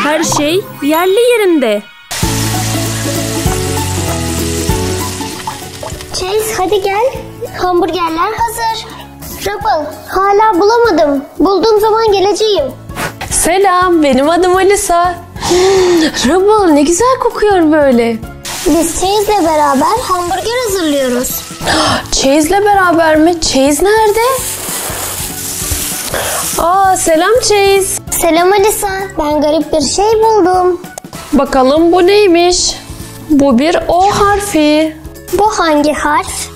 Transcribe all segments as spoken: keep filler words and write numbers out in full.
Her şey yerli yerinde. Chase hadi gel. Hamburgerler hazır. Rubble hala bulamadım. Bulduğum zaman geleceğim. Selam, benim adım Alisa. Rubble ne güzel kokuyor böyle. Biz Chase'le beraber hamburger hazırlıyoruz. Chase'le beraber mi? Chase nerede? Aa, selam Chase. Selam Alisa. Ben garip bir şey buldum. Bakalım bu neymiş? Bu bir O harfi. Bu hangi harf?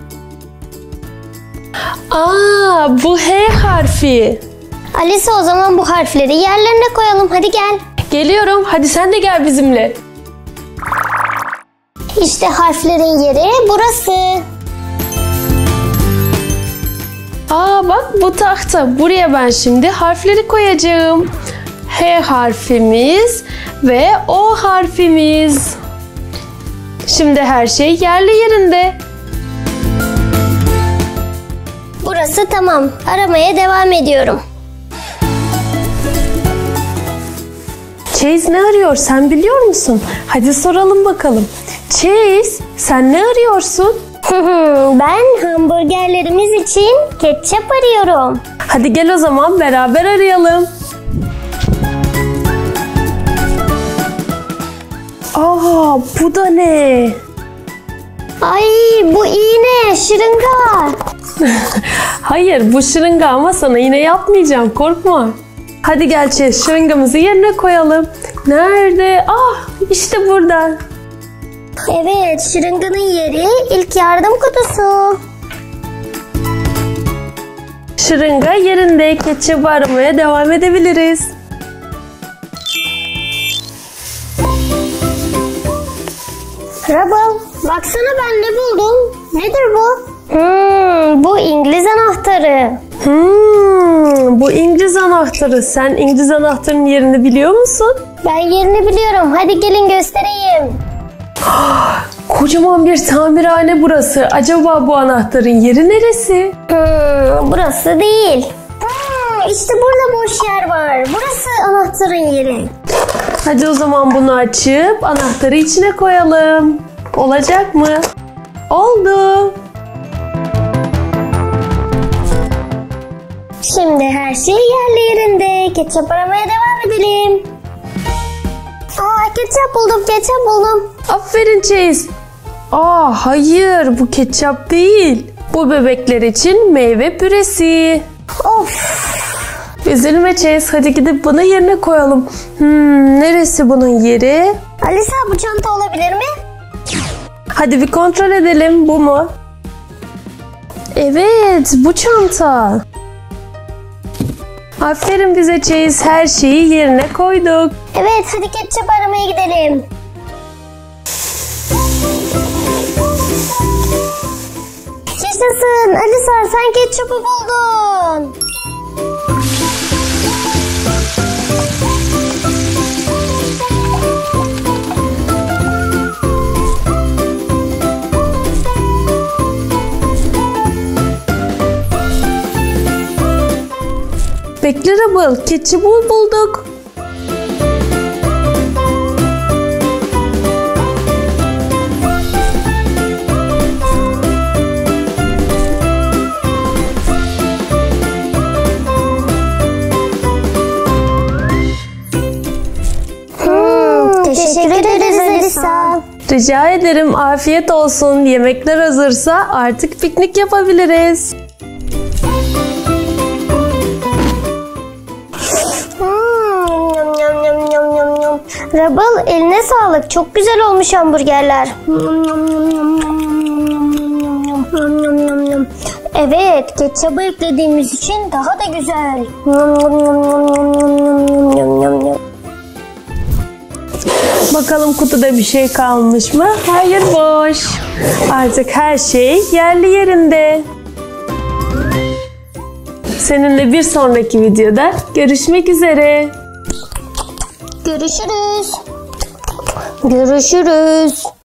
Aa, bu H harfi. Alisa o zaman bu harfleri yerlerine koyalım. Hadi gel. Geliyorum. Hadi sen de gel bizimle. İşte harflerin yeri burası. Aa bak bu tahta. Buraya ben şimdi harfleri koyacağım. H harfimiz ve O harfimiz. Şimdi her şey yerli yerinde. Burası tamam. Aramaya devam ediyorum. Chase ne arıyor? Sen biliyor musun? Hadi soralım bakalım. Chase, sen ne arıyorsun? Ben hamburgerlerimiz için ketçap arıyorum. Hadi gel o zaman beraber arayalım. Aa, bu da ne? Ay bu iğne, şırınga. Hayır, bu şırınga ama sana yine yapmayacağım. Korkma. Hadi gel Chase, şırıngamızı yerine koyalım. Nerede? Ah, işte burada. Evet, şırınganın yeri ilk yardım kutusu. Şırınga yerinde. Ketçabı aramaya devam edebiliriz. Rubble, baksana ben ne buldum. Nedir bu? Hmm, bu İngiliz anahtarı. Hmm, bu İngiliz anahtarı. Sen İngiliz anahtarının yerini biliyor musun? Ben yerini biliyorum. Hadi gelin göstereyim. Kocaman bir tamirhane burası. Acaba bu anahtarın yeri neresi? Hmm, burası değil. Hmm, işte burada boş yer var. Burası anahtarın yeri. Hadi o zaman bunu açıp anahtarı içine koyalım. Olacak mı? Oldu. Şimdi her şey yerli yerinde. Ketçap aramaya devam edelim. Aa, ketçap buldum, ketçap buldum. Aferin Chase. Aa, hayır, bu ketçap değil. Bu bebekler için meyve püresi. Of. Üzülme Chase, hadi gidip bunu yerine koyalım. Hmm, neresi bunun yeri? Alisa, bu çanta olabilir mi? Hadi bir kontrol edelim, bu mu? Evet, bu çanta. Aferin bize Chase, her şeyi yerine koyduk. Evet, hadi ketçap aramaya gidelim. Yaşasın Alisa, sen ketçapı buldun. Bekle Rubble, ketçabı bulduk. Hmm, teşekkür ederiz Alisa. Rica ederim, afiyet olsun. Yemekler hazırsa artık piknik yapabiliriz. Rubble, eline sağlık. Çok güzel olmuş hamburgerler. Evet, ketçabı eklediğimiz için daha da güzel. Bakalım kutuda bir şey kalmış mı? Hayır, boş. Artık her şey yerli yerinde. Seninle bir sonraki videoda görüşmek üzere. Görüşürüz. Görüşürüz.